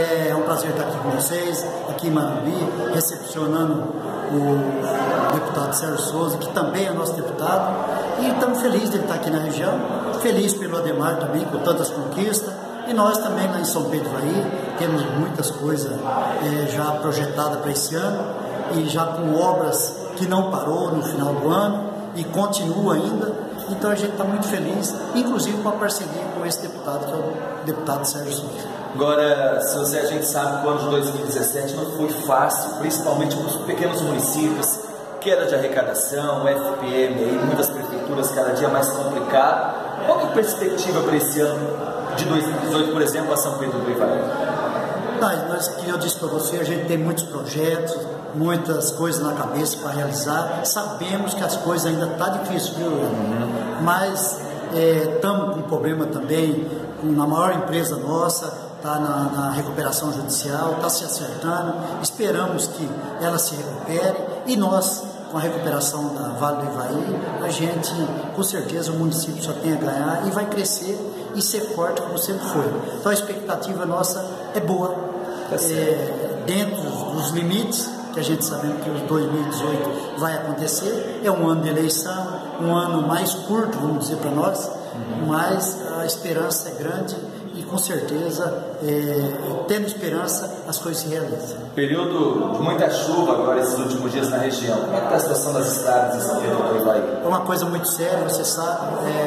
É um prazer estar aqui com vocês, aqui em Marumbi, recepcionando o deputado Sérgio Souza, que também é nosso deputado, e estamos felizes de ele estar aqui na região, feliz pelo Ademar também, com tantas conquistas, e nós também lá em São Pedro do Ivaí temos muitas coisas já projetadas para esse ano, e já com obras que não parou no final do ano, e continua ainda. Então a gente está muito feliz, inclusive com a parceria com esse deputado, que é o deputado Sérgio Souza. Agora, se você, a gente sabe que o ano de 2017 não foi fácil, principalmente para os pequenos municípios, queda de arrecadação, FPM, aí, muitas prefeituras cada dia mais complicado. Qual é a perspectiva para esse ano de 2018, por exemplo, a São Pedro do Ivaí? Nós, que eu disse para você, a gente tem muitos projetos, muitas coisas na cabeça para realizar. Sabemos que as coisas ainda estão difíceis, viu? Mas estamos com um problema também na maior empresa nossa, está na recuperação judicial, está se acertando. Esperamos que ela se recupere e nós, com a recuperação da Vale do Ivaí, a gente, com certeza, o município só tem a ganhar e vai crescer e ser forte como sempre foi. Então a expectativa nossa é boa. Dentro dos limites que a gente sabe que o 2018 vai acontecer, é um ano de eleição, um ano mais curto, vamos dizer para nós, mas a esperança é grande e com certeza, tendo esperança, as coisas se realizam. Período de muita chuva agora esses últimos dias na região. Como é que está a situação das estradas em São Pedro do Ivaí? É uma coisa muito séria, você sabe,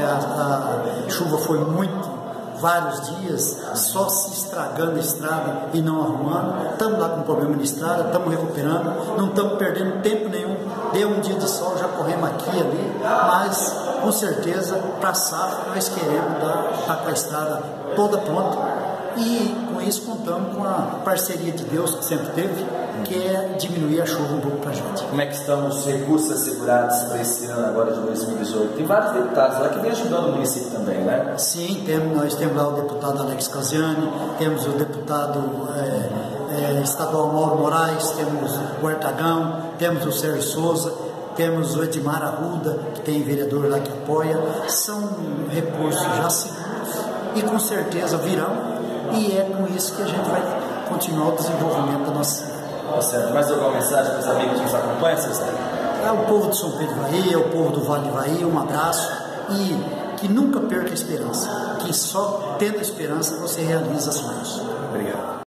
a chuva foi vários dias, só se estragando a estrada e não arrumando. Estamos lá com problema de estrada, estamos recuperando, não estamos perdendo tempo nenhum. Deu um dia de sol, já corremos aqui e ali, mas com certeza para a safra nós queremos estar com a estrada toda pronta e com isso contamos com a parceria de Deus que sempre teve, que é diminuir a chuva um pouco para a gente. Como é que estão os recursos assegurados para esse ano agora de 2018? Tem vários deputados lá que vêm ajudando o município também, né? Sim, nós temos lá o deputado Alex Casiani, temos o deputado estadual Mauro Moraes, temos o Artagão, temos o Sérgio Souza, temos o Edmar Arruda, que tem vereador lá que apoia. São recursos já seguros e com certeza virão, e é com isso que a gente vai continuar o desenvolvimento da nossa cidade. Certo. Mais alguma mensagem para os amigos que nos acompanham, César? É o povo de São Pedro do Ivaí, é o povo do Vale do Ivaí, um abraço, e que nunca perca a esperança, que só tendo esperança você realiza sonhos. Obrigado.